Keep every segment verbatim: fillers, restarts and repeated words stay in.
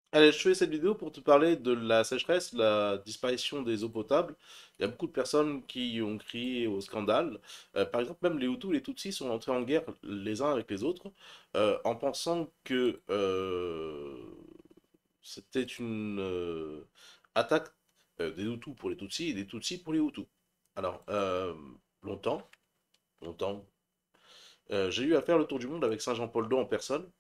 Allez, je fais cette vidéo pour te parler de la sécheresse, la disparition des eaux potables. Il y a beaucoup de personnes qui ont crié au scandale. Euh, par exemple, même les Hutus et les Tutsis sont entrés en guerre les uns avec les autres euh, en pensant que euh, c'était une euh, attaque euh, des Hutus pour les Tutsis et des Tutsis pour les Hutus. Alors, euh, longtemps, longtemps, euh, j'ai eu à faire le tour du monde avec Saint Jean-Paul deux en personne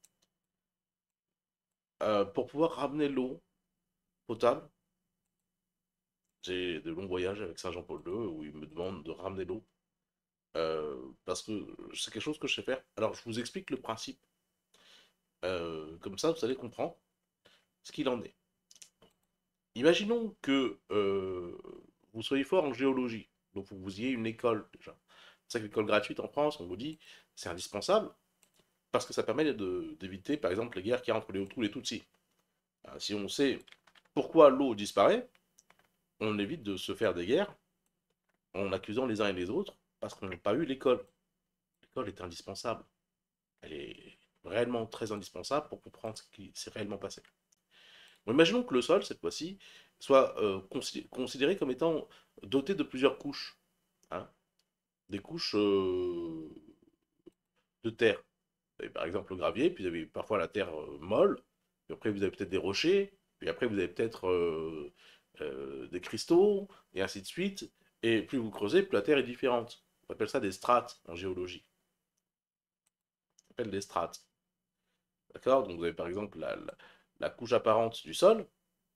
euh, pour pouvoir ramener l'eau potable. J'ai de longs voyages avec Saint Jean-Paul deux où il me demande de ramener l'eau. euh, parce que c'est quelque chose que je sais faire. Alors, je vous explique le principe. Euh, comme ça, vous allez comprendre ce qu'il en est. Imaginons que euh, vous soyez fort en géologie. Donc, vous ayez une école déjà. C'est ça que l'école gratuite en France, on vous dit, c'est indispensable parce que ça permet de- d'éviter, par exemple, les guerres qu'il y a entre les Hutus et les Tutsis. Euh, Si on sait pourquoi l'eau disparaît, on évite de se faire des guerres en accusant les uns et les autres parce qu'on n'a pas eu l'école. L'école est indispensable. Elle est réellement très indispensable pour comprendre ce qui s'est réellement passé. Bon, imaginons que le sol, cette fois-ci, soit euh, consi- considéré comme étant doté de plusieurs couches, hein. Des couches euh, de terre. Vous avez par exemple le gravier, puis vous avez parfois la terre euh, molle, puis après vous avez peut-être des rochers, puis après vous avez peut-être euh, euh, des cristaux, et ainsi de suite. Et plus vous creusez, plus la terre est différente. On appelle ça des strates en géologie. On appelle des strates. D'accord? Donc vous avez par exemple la, la- la couche apparente du sol,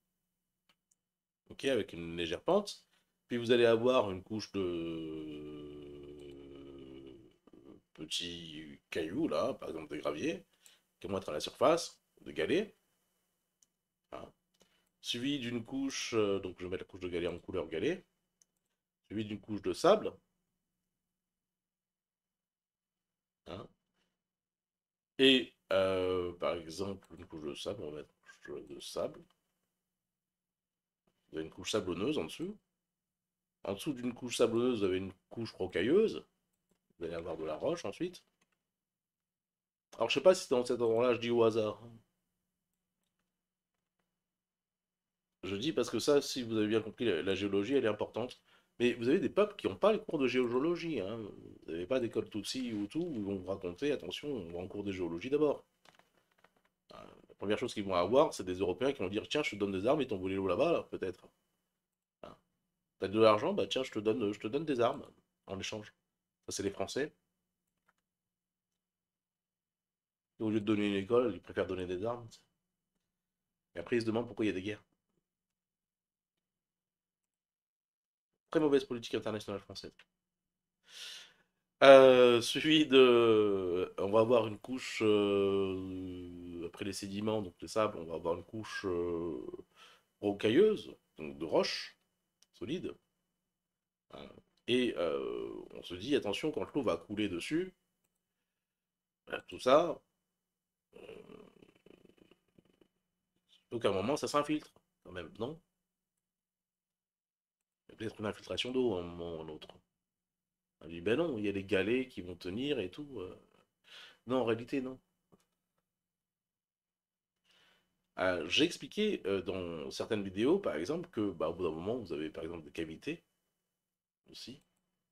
ok, avec une légère pente. Puis vous allez avoir une couche de petits cailloux, là, par exemple des graviers, qui vont être à la surface, de galets, hein. Suivi d'une couche, euh, donc je vais mettre la couche de galets en couleur galet, suivi d'une couche de sable, hein. Et euh, par exemple, une couche de sable, on va mettre une couche de sable. Vous avez une couche sablonneuse en dessous. En dessous d'une couche sablonneuse, vous avez une couche rocailleuse. Vous allez avoir de la roche ensuite. Alors, je sais pas si dans cet endroit-là, je dis au hasard. Je dis parce que ça, si vous avez bien compris, la, la géologie, elle est importante. Mais vous avez des peuples qui n'ont pas les cours de géologie, hein. Vous n'avez pas d'école Tutsi ou tout, où ils vont vous raconter, attention, on va en cours de géologie d'abord. Euh, La première chose qu'ils vont avoir, c'est des Européens qui vont dire, tiens, je te donne des armes, ils t'ont volé l'eau là-bas, là, peut-être. Hein. T'as de l'argent, bah tiens, je te donne, je te donne des armes en échange. Ça, c'est les Français. Et au lieu de donner une école, ils préfèrent donner des armes. Et après, ils se demandent pourquoi il y a des guerres. Très mauvaise politique internationale française. Euh, suivi de... On va avoir une couche, euh, après les sédiments, donc les sables, on va avoir une couche euh, rocailleuse, donc de roches solides, hein. Et euh, on se dit, attention, quand l'eau va couler dessus, euh, tout ça, donc à un moment, ça s'infiltre, quand même, non? Il y a peut-être une infiltration d'eau à un moment ou à un autre. On dit, ben non, il y a les galets qui vont tenir et tout. euh. Non, en réalité, non. Euh, j'ai expliqué euh, dans certaines vidéos, par exemple, que bah, au bout d'un moment, vous avez par exemple des cavités aussi.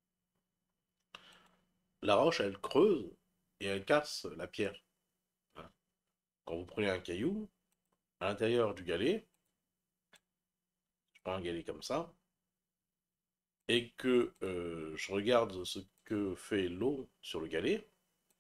La roche, elle creuse et elle casse la pierre, hein. Quand vous prenez un caillou, à l'intérieur du galet, je prends un galet comme ça, et que euh, je regarde ce que fait l'eau sur le galet,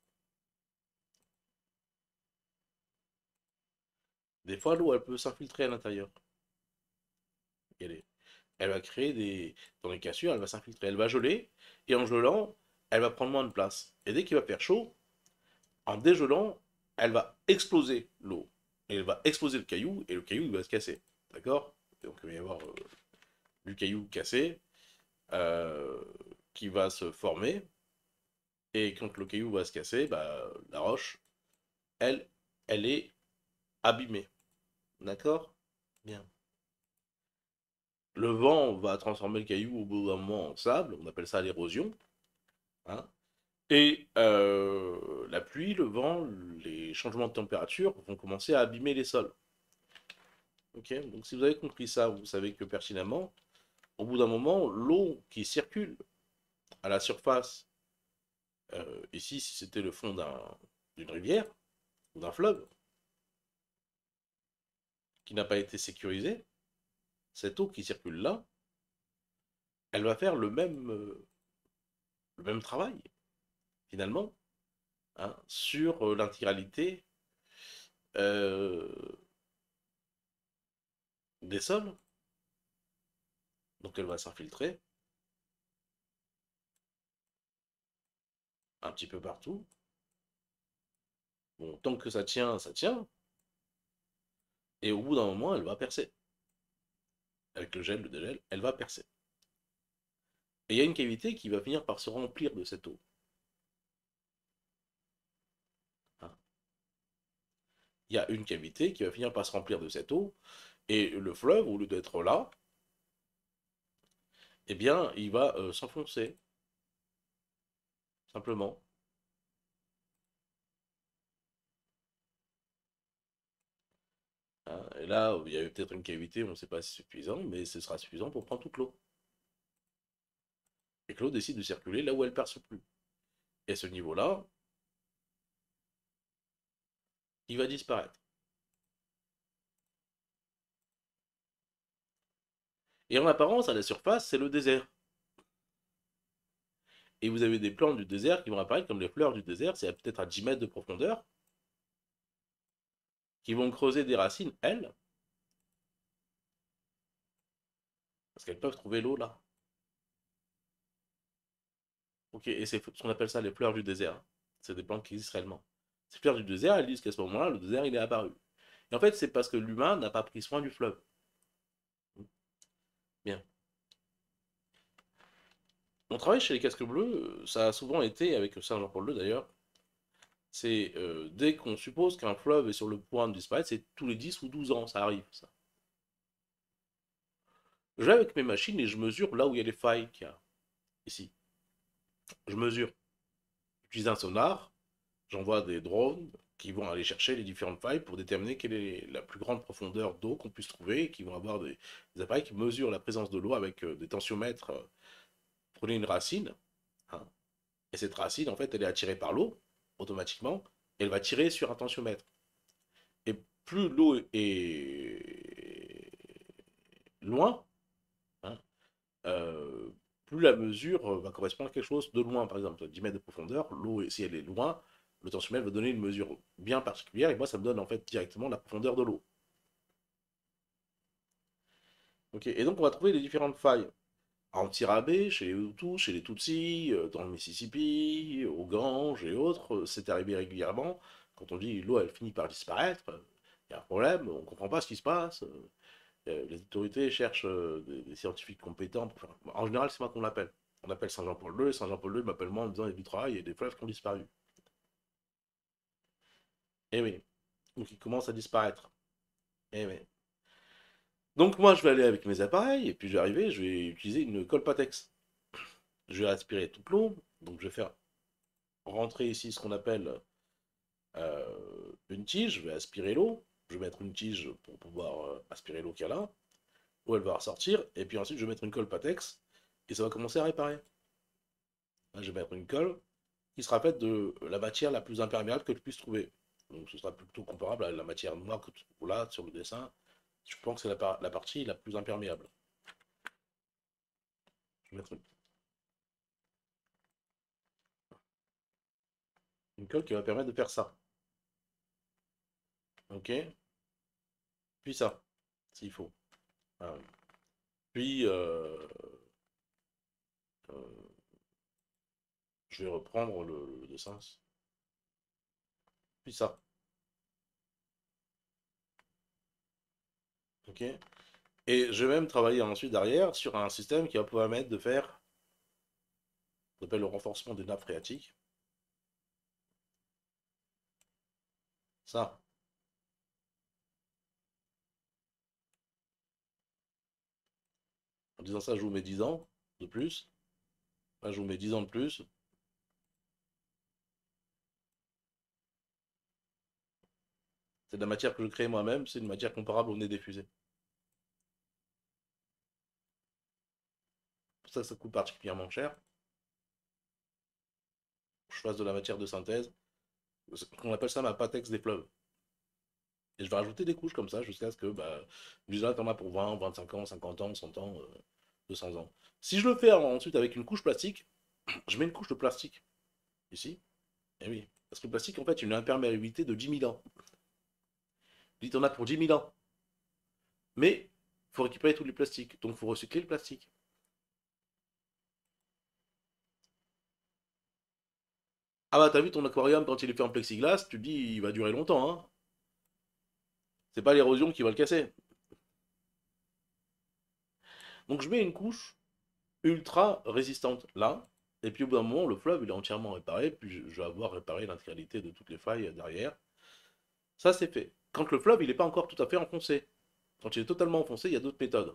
des fois l'eau, elle peut s'infiltrer à l'intérieur du galet. Elle va créer des... Dans les cassures, elle va s'infiltrer, elle va geler, et en gelant, elle va prendre moins de place. Et dès qu'il va faire chaud, en dégelant, elle va exploser l'eau. Et elle va exploser le caillou, et le caillou, il va se casser. D'accord? Donc il va y avoir euh, du caillou cassé, euh, qui va se former, et quand le caillou va se casser, bah, la roche, elle, elle est abîmée. D'accord? Bien. Le vent va transformer le caillou au bout d'un moment en sable, on appelle ça l'érosion, hein. Et euh, la pluie, le vent, les changements de température vont commencer à abîmer les sols. Ok, donc si vous avez compris ça, vous savez que pertinemment, au bout d'un moment, l'eau qui circule à la surface, euh, ici, si c'était le fond d'un, d'une rivière ou d'un fleuve, qui n'a pas été sécurisée, cette eau qui circule là, elle va faire le même, euh, le même travail, finalement, hein, sur euh, l'intégralité euh, des sols. Donc elle va s'infiltrer un petit peu partout. Bon, tant que ça tient, ça tient. Et au bout d'un moment, elle va percer. Avec le gel, le dégel, elle va percer. Et il y a une cavité qui va finir par se remplir de cette eau, hein. Il y a une cavité qui va finir par se remplir de cette eau. Et le fleuve, au lieu d'être là, eh bien, il va euh, s'enfoncer, simplement, hein. Et là, il y avait peut-être une cavité, on ne sait pas si c'est suffisant, mais ce sera suffisant pour prendre toute l'eau. Et que l'eau décide de circuler là où elle perce plus. Et ce niveau-là, il va disparaître. Et en apparence, à la surface, c'est le désert. Et vous avez des plantes du désert qui vont apparaître comme les fleurs du désert, c'est peut-être à dix mètres de profondeur, qui vont creuser des racines, elles, parce qu'elles peuvent trouver l'eau là. Ok, et c'est ce qu'on appelle ça les fleurs du désert, hein. C'est des plantes qui existent réellement. Ces fleurs du désert, elles disent qu'à ce moment-là, le désert, il est apparu. Et en fait, c'est parce que l'humain n'a pas pris soin du fleuve. Bien. Mon travail chez les casques bleus, ça a souvent été, avec Saint Jean-Paul deux d'ailleurs, c'est euh, dès qu'on suppose qu'un fleuve est sur le point de disparaître, c'est tous les dix ou douze ans, ça arrive, ça. Je vais avec mes machines et je mesure là où il y a les failles qu'il y a, ici. Je mesure. J'utilise un sonar, j'envoie des drones qui vont aller chercher les différentes failles pour déterminer quelle est la plus grande profondeur d'eau qu'on puisse trouver, et qui vont avoir des, des appareils qui mesurent la présence de l'eau avec euh, des tensiomètres. Euh, prenez une racine, hein, et cette racine, en fait, elle est attirée par l'eau, automatiquement, et elle va tirer sur un tensiomètre. Et plus l'eau est loin, hein, euh, plus la mesure euh, va correspondre à quelque chose de loin. Par exemple, dix mètres de profondeur, l'eau, si elle est loin, le tensiomètre va donner une mesure bien particulière, et moi, ça me donne en fait directement la profondeur de l'eau. Okay, et donc, on va trouver les différentes failles. En Tirabé, chez les Hutus, chez les Tutsis, euh, dans le Mississippi, au Gange et autres, euh, c'est arrivé régulièrement. Quand on dit l'eau, elle finit par disparaître, il y a un problème, on ne comprend pas ce qui se passe. Euh, les autorités cherchent euh, des, des scientifiques compétents pour faire. En général, c'est moi qu'on l'appelle. On appelle Saint-Jean-Paul deux, et Saint-Jean-Paul deux m'appelle moi en me disant il y a du travail et des fleuves qui ont disparu. Eh oui. Donc ils commencent à disparaître. Eh oui. Donc moi, je vais aller avec mes appareils, et puis je vais arriver, je vais utiliser une colpatex. Je vais aspirer toute l'eau, donc je vais faire rentrer ici ce qu'on appelle euh, une tige, je vais aspirer l'eau, je vais mettre une tige pour pouvoir euh, aspirer l'eau qu'il y a là, où elle va ressortir, et puis ensuite je vais mettre une colle Patex, et ça va commencer à réparer. Là, je vais mettre une colle qui sera faite de la matière la plus imperméable que je puisse trouver. Donc ce sera plutôt comparable à la matière noire que tu trouves là sur le dessin. Je pense que c'est la, par la partie la plus imperméable. Je vais mettre une, une colle qui va permettre de faire ça. Ok. Puis ça, s'il faut. Ah oui. Puis, euh, euh, je vais reprendre le, le dessin. Puis ça. Ok. Et je vais même travailler ensuite derrière sur un système qui va pouvoir permettre de faire ce qu'on appelle le renforcement des nappes phréatiques. Ça. En disant ça, je vous mets dix ans de plus. Là, je vous mets dix ans de plus. C'est de la matière que je crée moi-même, c'est une matière comparable au nez des fusées. Pour ça, ça coûte particulièrement cher. Je fasse de la matière de synthèse. On appelle ça ma patex des fleuves. Et je vais rajouter des couches comme ça jusqu'à ce que, bah, déjà, t'en as pour vingt, vingt-cinq ans, cinquante ans, cent ans, euh, deux cents ans. Si je le fais ensuite avec une couche plastique, je mets une couche de plastique ici. Et oui. Parce que le plastique, en fait, il a une imperméabilité de dix mille ans. Il t'en as pour dix mille ans. Mais, il faut récupérer tous les plastiques. Donc, il faut recycler le plastique. Ah bah, t'as vu ton aquarium quand il est fait en plexiglas, tu te dis, il va durer longtemps, hein. C'est pas l'érosion qui va le casser. Donc, je mets une couche ultra résistante là. Et puis au bout d'un moment, le fleuve il est entièrement réparé, puis je, je vais avoir réparé l'intégralité de toutes les failles derrière. Ça c'est fait. Quand le fleuve il n'est pas encore tout à fait enfoncé, quand il est totalement enfoncé, il y a d'autres méthodes.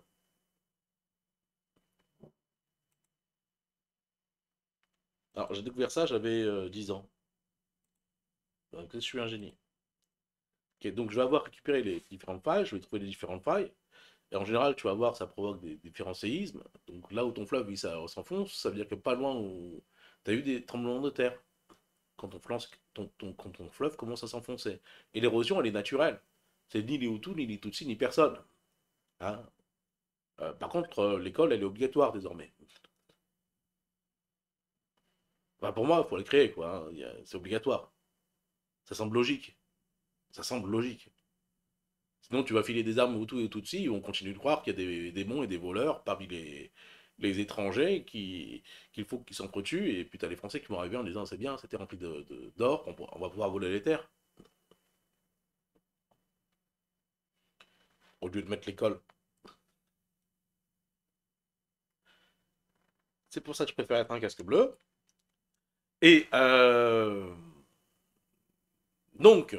Alors j'ai découvert ça, j'avais euh, dix ans. Donc je suis un génie. Ok, donc je vais avoir récupéré les différentes failles, je vais trouver les différentes failles. Et en général, tu vas voir, ça provoque des, des différents séismes. Donc là où ton fleuve il, ça s'enfonce, ça veut dire que pas loin où tu as eu des tremblements de terre. Quand ton, flanc- ton, ton- quand ton fleuve commence à s'enfoncer. Et l'érosion, elle est naturelle. C'est ni les Hutus, ni les Tutsis, ni personne. Hein. Euh, par contre, euh, l'école, elle est obligatoire désormais. Enfin, pour moi, il faut la créer, quoi. Hein. Il y a- C'est obligatoire. Ça semble logique. Ça semble logique. Sinon, tu vas filer des armes aux Hutus et aux Tutsis, et on continue de croire qu'il y a des démons et des voleurs parmi les, les étrangers qui qu'il faut qu'ils s'entretuent, et puis t'as les Français qui vont arriver en disant c'est bien, c'était rempli de, de- d'or, on, on va pouvoir voler les terres, au lieu de mettre l'école. C'est pour ça que je préfère être un casque bleu. Et euh, donc,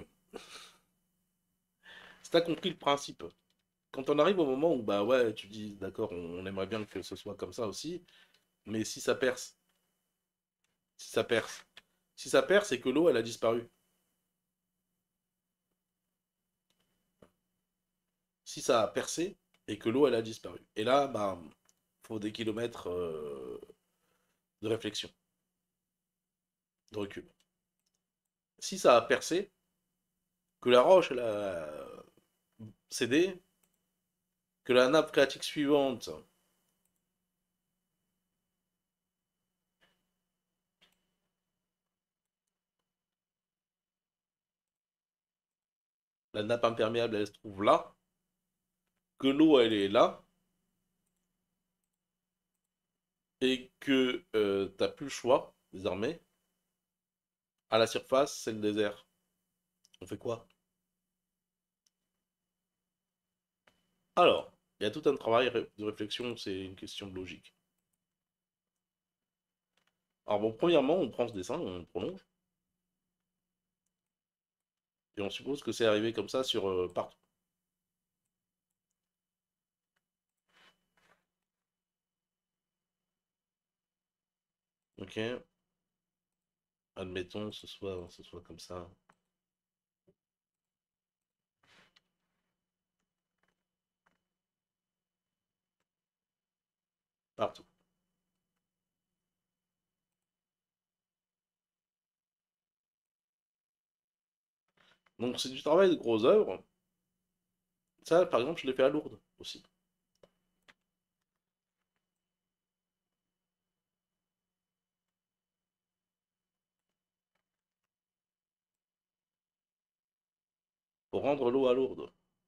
si t'as compris le principe, quand on arrive au moment où, bah ouais, tu dis, d'accord, on, on aimerait bien que ce soit comme ça aussi, mais si ça perce, si ça perce, si ça perce, c'est que l'eau, elle a disparu. Si ça a percé, et que l'eau, elle a disparu. Et là, bah, faut des kilomètres euh, de réflexion, de recul. Si ça a percé, que la roche, elle a cédé, que la nappe phréatique suivante, la nappe imperméable, elle se trouve là, que l'eau, elle est là, et que euh, t'as plus le choix, désormais, à la surface, c'est le désert. On fait quoi? Alors, il y a tout un travail de réflexion, c'est une question de logique. Alors bon, premièrement, on prend ce dessin, on le prolonge, et on suppose que c'est arrivé comme ça sur euh, partout. Ok, admettons que ce soit, ce soit comme ça, partout. Donc c'est du travail de gros œuvre. Ça, par exemple, je l'ai fait à Lourdes aussi. Pour rendre l'eau à Lourdes.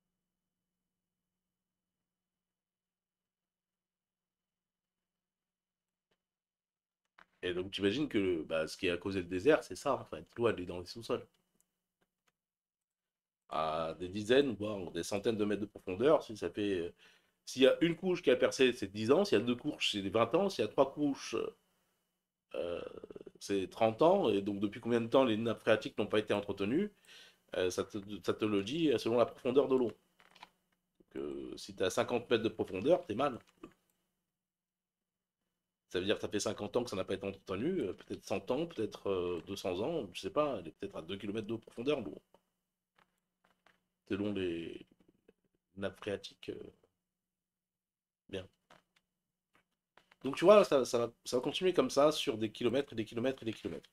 Et donc tu imagines que bah, ce qui a causé le désert, c'est ça en fait. L'eau, elle est dans les sous-sols. À des dizaines, voire des centaines de mètres de profondeur, si ça fait. S'il y a une couche qui a percé, c'est dix ans. S'il y a deux couches, c'est vingt ans. S'il y a trois couches, euh, c'est trente ans. Et donc, depuis combien de temps les nappes phréatiques n'ont pas été entretenues, euh, ça, te, ça, te, le dit selon la profondeur de l'eau. Euh, si tu as cinquante mètres de profondeur, t'es mal. Ça veut dire que ça fait cinquante ans que ça n'a pas été entretenu, euh, peut-être cent ans, peut-être euh, deux cents ans, je sais pas, elle est peut-être à deux kilomètres de profondeur l'eau. selon les nappes phréatiques. euh, bien. Donc tu vois, ça, ça va, ça va continuer comme ça sur des kilomètres et des kilomètres et des kilomètres.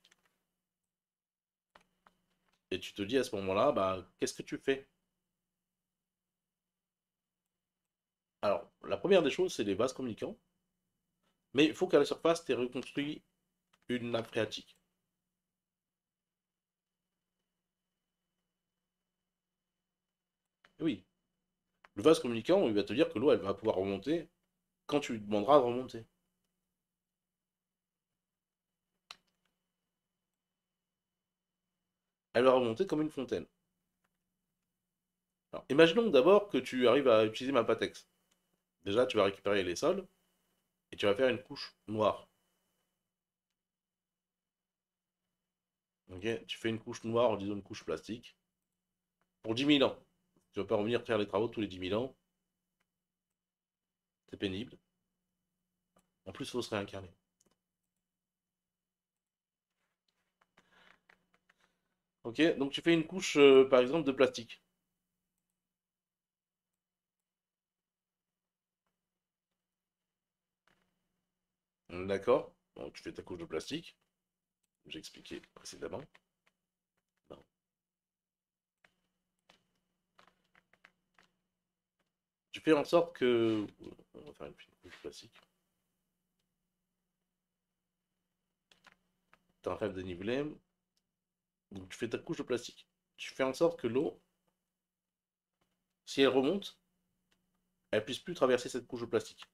Et tu te dis à ce moment-là, bah, qu'est-ce que tu fais? Alors, la première des choses, c'est les vases communicants. Mais il faut qu'à la surface, tu aies reconstruit une nappe phréatique. Oui, le vase communicant, il va te dire que l'eau, elle va pouvoir remonter quand tu lui demanderas de remonter. Elle va remonter comme une fontaine. Alors, imaginons d'abord que tu arrives à utiliser ma Patex. Déjà, tu vas récupérer les sols et tu vas faire une couche noire. Ok, tu fais une couche noire en disant une couche plastique pour dix mille ans. Tu vas pas revenir faire les travaux tous les dix mille ans. C'est pénible. En plus, il faut se réincarner. Ok, donc tu fais une couche, euh, par exemple, de plastique. D'accord? Bon, tu fais ta couche de plastique. J'ai expliqué précédemment. Non. Tu fais en sorte que... On va faire une couche plastique. Tu as un rêve dénivelé. Donc tu fais ta couche de plastique. Tu fais en sorte que l'eau, si elle remonte, elle puisse plus traverser cette couche de plastique.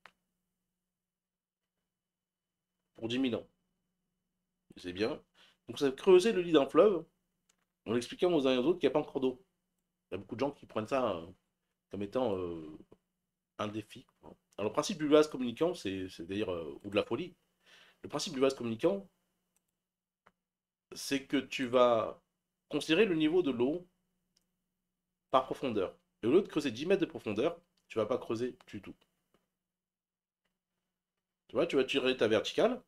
Pour dix mille ans. C'est bien. Donc ça va creuser le lit d'un fleuve en expliquant aux uns et aux autres qu'il n'y a pas encore d'eau. Il y a beaucoup de gens qui prennent ça euh, comme étant euh, un défi. Alors le principe du vase communicant, c'est c'est-à-dire, euh, ou de la folie, le principe du vase communicant, c'est que tu vas considérer le niveau de l'eau par profondeur. Et au lieu de creuser dix mètres de profondeur, tu vas pas creuser du tout. Tu vois, tu vas tirer ta verticale,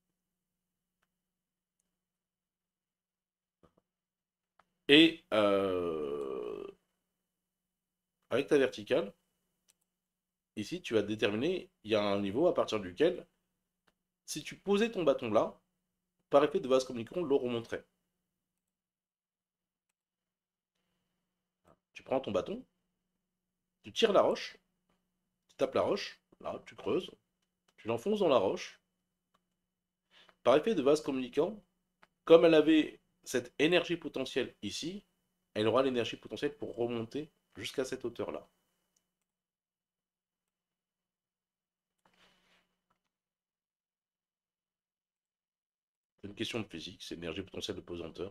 et euh, avec ta verticale, ici, tu vas déterminer, il y a un niveau à partir duquel, si tu posais ton bâton là, par effet de vase communicant, l'eau remonterait. Tu prends ton bâton, tu tires la roche, tu tapes la roche, là, tu creuses, tu l'enfonces dans la roche. Par effet de vase communicant, comme elle avait cette énergie potentielle ici, elle aura l'énergie potentielle pour remonter jusqu'à cette hauteur-là. C'est une question de physique, c'est l'énergie potentielle de pesanteur.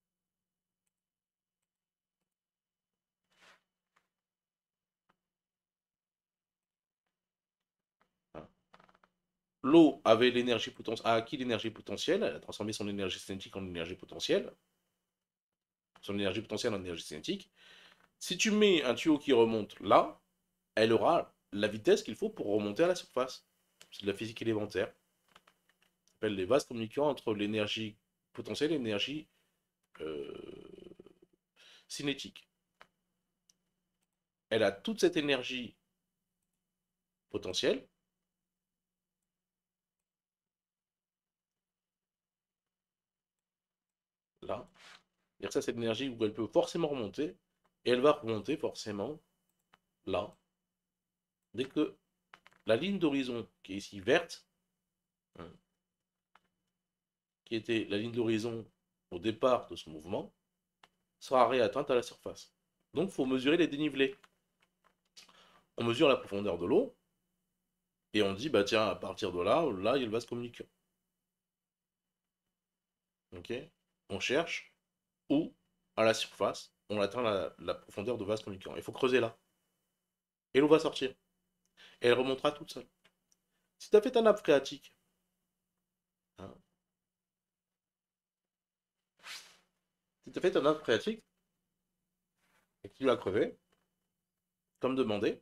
Voilà. L'eau avait l'énergie potentielle, a acquis l'énergie potentielle, elle a transformé son énergie cinétique en énergie potentielle, son énergie potentielle en énergie cinétique. Si tu mets un tuyau qui remonte là, elle aura la vitesse qu'il faut pour remonter à la surface. C'est de la physique élémentaire. Ça s'appelle les vases communicants entre l'énergie potentielle et l'énergie euh, cinétique. Elle a toute cette énergie potentielle, là. C'est-à-dire que ça, c'est l'énergie où elle peut forcément remonter, et elle va remonter forcément là. Dès que la ligne d'horizon, qui est ici verte, hein, qui était la ligne d'horizon au départ de ce mouvement, sera réatteinte à la surface. Donc, il faut mesurer les dénivelés. On mesure la profondeur de l'eau, et on dit, bah tiens, à partir de là, là, il y a le vase communicant. Ok. On cherche où, à la surface, on atteint la, la profondeur de vase communicant. Il faut creuser là. Et l'eau va sortir. Et elle remontera toute seule. Si tu as fait ta nappe phréatique, hein, si tu as fait ta nappe phréatique, et que tu l'as crevé, comme demandé,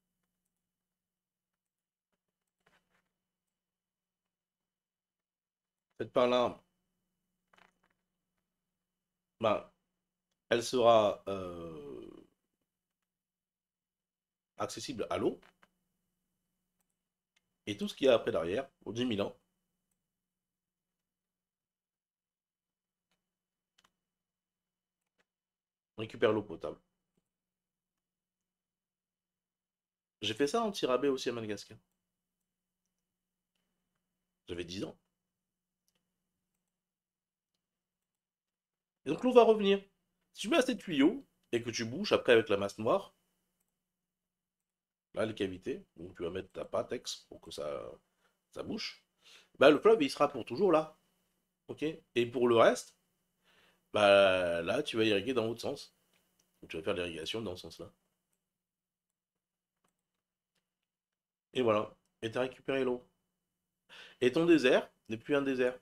cette part-là, bah, elle sera, euh, accessible à l'eau, et tout ce qu'il y a après derrière, aux dix mille ans, récupère l'eau potable. J'ai fait ça en Tirabé aussi à Madagascar. J'avais dix ans. Et donc l'eau va revenir. Si tu mets assez de tuyaux et que tu bouches après avec la masse noire, là les cavités, donc tu vas mettre ta Patex pour que ça, ça bouche, bah le fleuve il sera pour toujours là. Ok. Et pour le reste, bah là tu vas irriguer dans l'autre sens. Donc, tu vas faire l'irrigation dans ce sens-là. Et voilà. Et tu as récupéré l'eau. Et ton désert n'est plus un désert.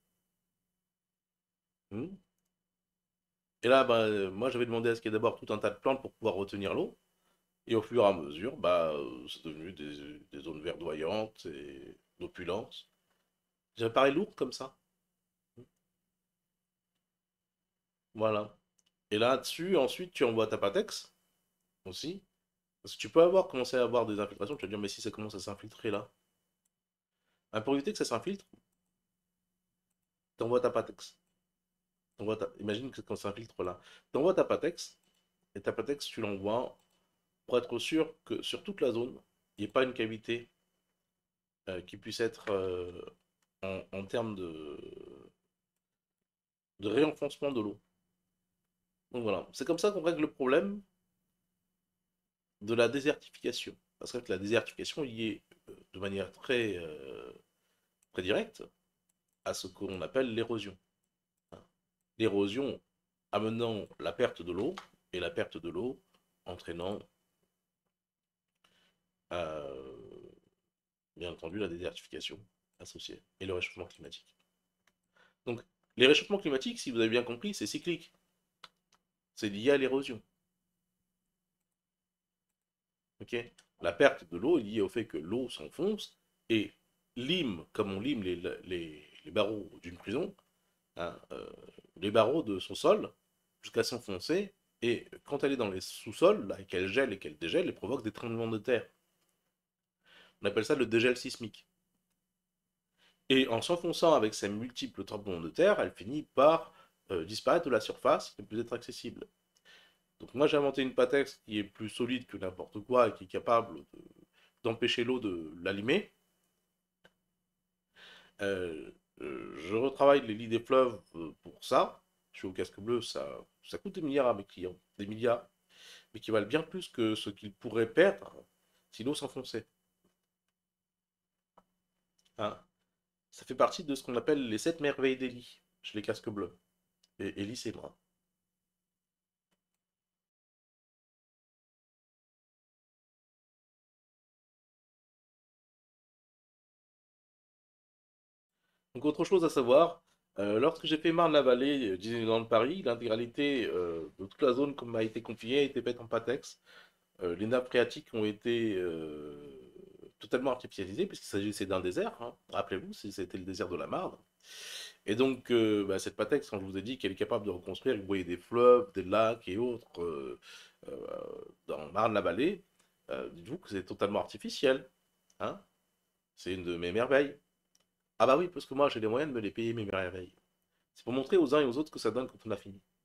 Hmm. Et là, bah, euh, moi j'avais demandé à ce qu'il y ait d'abord tout un tas de plantes pour pouvoir retenir l'eau. Et au fur et à mesure, bah, euh, c'est devenu des, des zones verdoyantes et d'opulence. Ça paraît lourd comme ça. Voilà. Et là-dessus, ensuite, tu envoies ta Patex aussi. Parce que tu peux avoir commencé à avoir des infiltrations. Tu vas dire, mais si ça commence à s'infiltrer là. Ah, pour éviter que ça s'infiltre, t'envoies ta Patex. T'envoies ta- Imagine que quand ça s'infiltre là. T'envoies ta Patex. Et ta Patex, tu l'envoies pour être sûr que sur toute la zone, il n'y ait pas une cavité euh, qui puisse être euh, en, en termes de, de réenfoncement de l'eau. Donc voilà. C'est comme ça qu'on règle le problème de la désertification. Parce que la désertification est liée euh, de manière très, euh, très directe à ce qu'on appelle l'érosion. L'érosion amenant la perte de l'eau et la perte de l'eau entraînant euh, bien entendu la désertification associée et le réchauffement climatique. Donc les réchauffements climatiques, si vous avez bien compris, c'est cyclique. C'est lié à l'érosion. Okay, la perte de l'eau est liée au fait que l'eau s'enfonce et lime, comme on lime les, les, les barreaux d'une prison, hein, euh, les barreaux de son sol jusqu'à s'enfoncer. Et quand elle est dans les sous-sols, là, et qu'elle gèle et qu'elle dégèle, elle provoque des tremblements de terre. On appelle ça le dégel sismique. Et en s'enfonçant avec ces multiples tremblements de terre, elle finit par euh, disparaître de la surface et ne plus être accessible. Donc moi j'ai inventé une patex qui est plus solide que n'importe quoi et qui est capable d'empêcher l'eau de l'allumer. Euh, euh, je retravaille les lits des fleuves euh, pour ça. Je suis au casque bleu, ça, ça coûte des milliards à mes clients, des milliards, mais qui valent bien plus que ce qu'ils pourraient perdre si l'eau s'enfonçait. Hein. Ça fait partie de ce qu'on appelle les sept merveilles des lits chez les casques bleus. Et Ellie, c'est moi. Donc autre chose à savoir, euh, lorsque j'ai fait Marne-la-Vallée, euh, Disneyland de Paris, l'intégralité euh, de toute la zone comme m'a été confiée a été faite en Patex. Euh, les nappes phréatiques ont été euh, totalement artificialisées puisqu'il s'agissait d'un désert, hein. Rappelez-vous, c'était le désert de la Marne. Et donc euh, bah, cette Patex, quand je vous ai dit qu'elle est capable de reconstruire, vous voyez des fleuves, des lacs et autres euh, euh, dans Marne-la-Vallée, euh, dites-vous que c'est totalement artificiel. Hein. C'est une de mes merveilles. Ah bah oui, parce que moi j'ai les moyens de me les payer mes merveilles. C'est pour montrer aux uns et aux autres que ça donne quand on a fini.